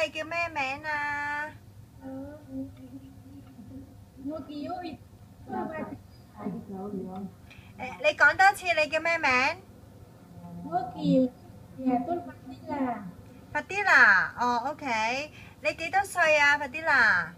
你叫咩名啊？ 我叫你講多次你叫咩名？ 我叫耶敦法啲啦， 法迪娜，哦，OK，你幾多歲啊，法迪娜？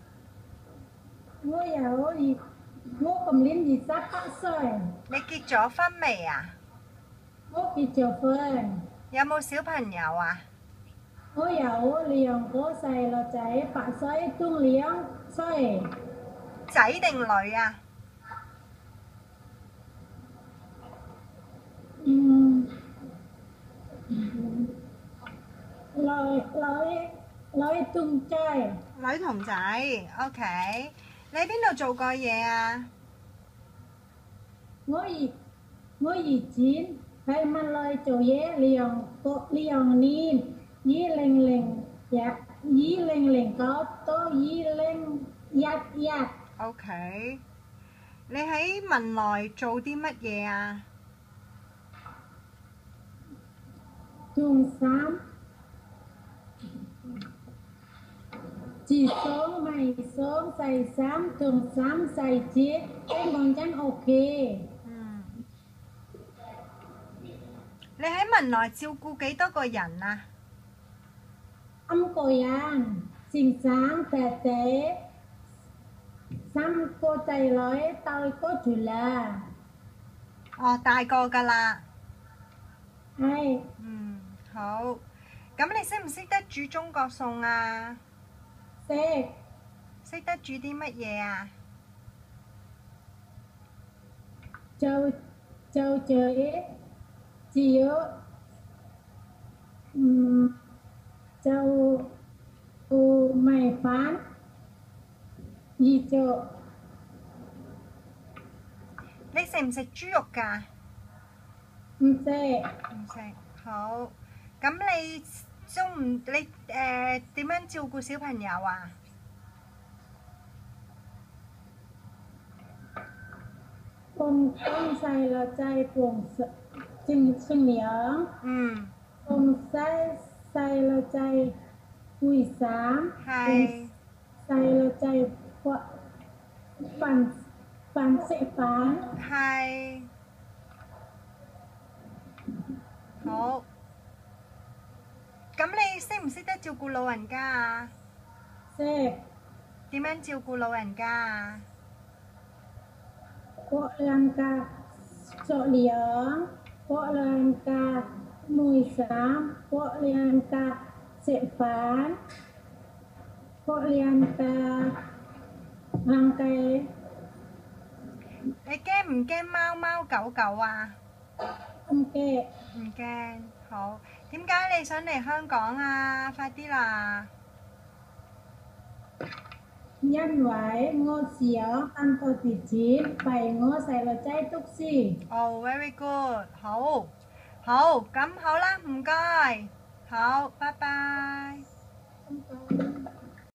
我今年28歲， 你結咗婚未啊？ 我結咗婚， 有冇小朋友啊？ 我有2個細路仔，8歲同2歲， 仔定女啊？ 嗯，女同仔， 女同仔，OK。你喺邊度做過嘢啊？ 我以前喺馬來做嘢2年2009到2011。 OK，你喺文萊做啲乜嘢啊？ 中衫，自爽咪爽洗衫，中衫洗折，聽講真 OK。 你喺文萊照顧幾多個人啊 5個人，先生、姐姐，3個仔女，大個住啦。 哦，大個㗎啦。 係。 好。咁你識唔識得煮中國餸啊？ 識。 識得煮啲乜嘢啊？ 就只有就米飯、魚粥。 你食唔食豬肉㗎？ 唔識。 唔食。好。咁你點樣照顧小朋友啊？ 幫細路仔幫沖涼。幫細路仔換衫。 係。 細路仔食飯。 係。好。咁你識唔識得照顧老人家啊？ 識。 點樣照顧老人家啊？ 幫老人家沖涼，幫老人家換衫，幫老人家食飯，幫老人家行街。 你驚唔驚貓貓狗狗啊？ 唔驚。 唔驚。好。點解你想嚟香港啊？快啲啦！ 因為我想賺多啲錢俾我細路仔讀書。 哦，very good。好。好，咁好啦，唔該。好，拜拜。 拜拜。